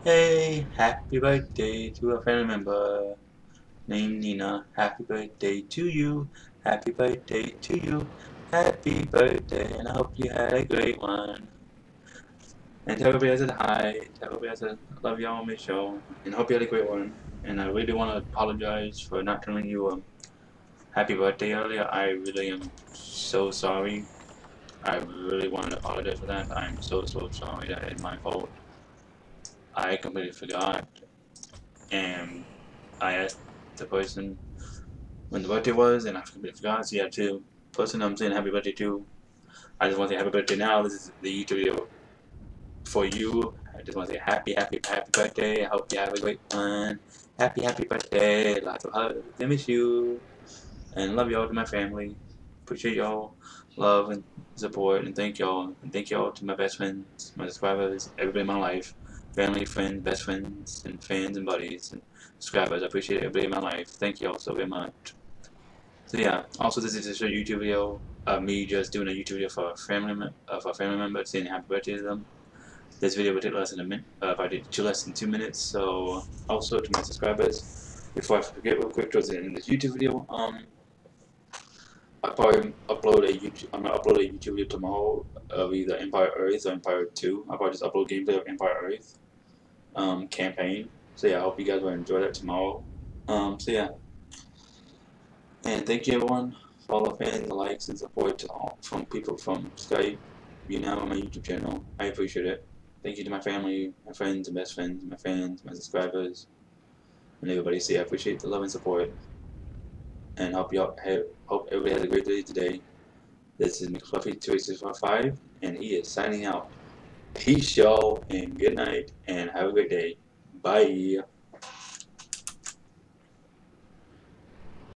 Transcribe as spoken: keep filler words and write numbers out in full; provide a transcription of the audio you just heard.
Hey, happy birthday to a family member named Nina. Happy birthday to you. Happy birthday to you. Happy birthday, and I hope you had a great one. And tell everybody I said hi. Tell everybody I said I love y'all on my show, and hope you had a great one. And I really want to apologize for not telling you a happy birthday earlier. I really am so sorry. I really want to apologize for that. I'm so so sorry. That is my fault. I completely forgot, and I asked the person when the birthday was, and I completely forgot. So yeah, to the person I'm saying happy birthday to, I just want to say happy birthday now. This is the YouTube video for you. I just want to say happy, happy, happy birthday. I hope you have a great one. Happy, happy birthday. Lots of hugs. I miss you. And love y'all to my family. Appreciate y'all love and support. And thank y'all. And thank y'all to my best friends, my subscribers, everybody in my life. Family, friends, best friends, and fans and buddies and subscribers. I appreciate everybody in my life. Thank y'all so very much. So yeah, also this is just a YouTube video of me just doing a YouTube video for a family mem- uh, for a family member saying happy birthday to them. This video would take less than a minute, uh, if I did two less than two minutes. So also to my subscribers, before I forget real quick towards the end of this YouTube video, um, I probably upload a YouTube. I'm gonna upload a YouTube video tomorrow of either Empire Earth or Empire Two. I'll probably just upload gameplay of Empire Earth um, campaign. So yeah, I hope you guys will enjoy that tomorrow. Um, so yeah. And thank you everyone for all the fans, the likes, and support to all, from people from Skype, you know, on my YouTube channel. I appreciate it. Thank you to my family, my friends and best friends, my fans, my subscribers, and everybody. See, I appreciate the love and support, and hope y'all hope everybody has a great day today. This is McFluffy two eight six four five, and he is signing out. Peace, y'all, and good night, and have a great day. Bye.